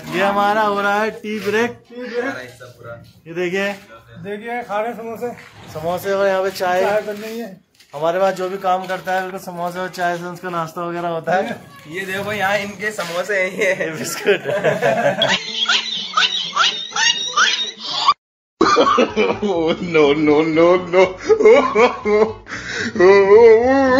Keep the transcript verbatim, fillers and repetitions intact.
ये हमारा हो रहा है टी ब्रेक। टी ब्रेक ये देखिए देखिए खा रहे समोसे समोसे और यहाँ पे चाय बन रही है। हमारे पास जो भी काम करता है बिल्कुल समोसे और चाय से उसका नाश्ता वगैरह होता है। ये देखो यहाँ इनके समोसे हैं, ये biscuit. No no no no